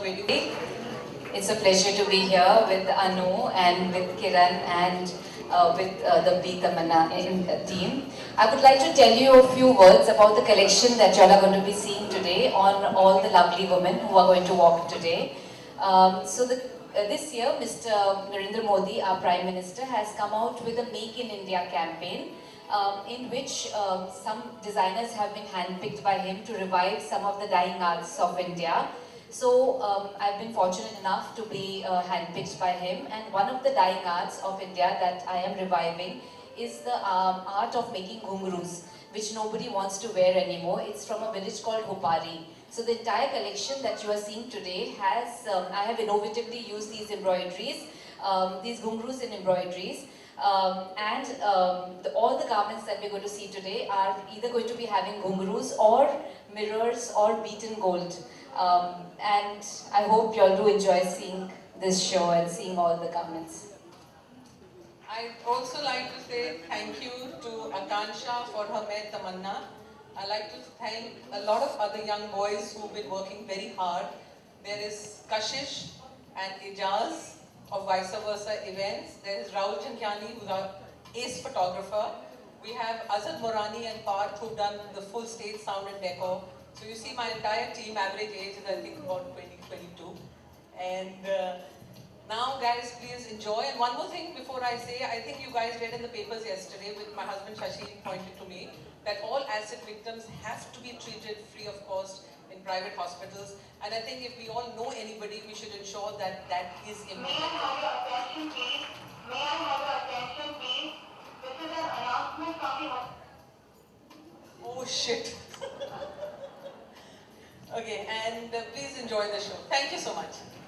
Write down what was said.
video. It's a pleasure to be here with Anu and with Kiran and with the Be Tamanna team. I would like to tell you a few words about the collection that you all are going to be seeing today on all the lovely women who are going to walk today. This year, Mr. Narendra Modi, our Prime Minister, has come out with a Make in India campaign in which some designers have been handpicked by him to revive some of the dying arts of India. So I've been fortunate enough to be handpicked by him, and one of the dying arts of India that I am reviving is the art of making ghungroos, which nobody wants to wear anymore. It's from a village called Hopari. So the entire collection that you are seeing today has, I have innovatively used these embroideries, these ghungroos in embroideries. All the garments that we're going to see today are either going to be having ghungroos or mirrors or beaten gold. And I hope you all do enjoy seeing this show and seeing all the garments. I'd also like to say thank you to Akansha for her Main Tamanna. I'd like to thank a lot of other young boys who've been working very hard. There is Kashish and Ijaz of Vice Versa Events. There is Rahul Jankiani, who's our ace photographer. We have Azad Morani and Parth, who've done the full stage sound and decor. So you see my entire team, average age is I think about 20-22. And now guys, please enjoy. And one more thing before I say, I think you guys read in the papers yesterday with my husband Shashi pointed to me that all acid victims have to be treated free of cost in private hospitals. And I think if we all know anybody, we should ensure that that is implemented. May I have your attention please? May I have your attention please? This is an announcement from the... Oh shit. Okay, and please enjoy the show. Thank you so much.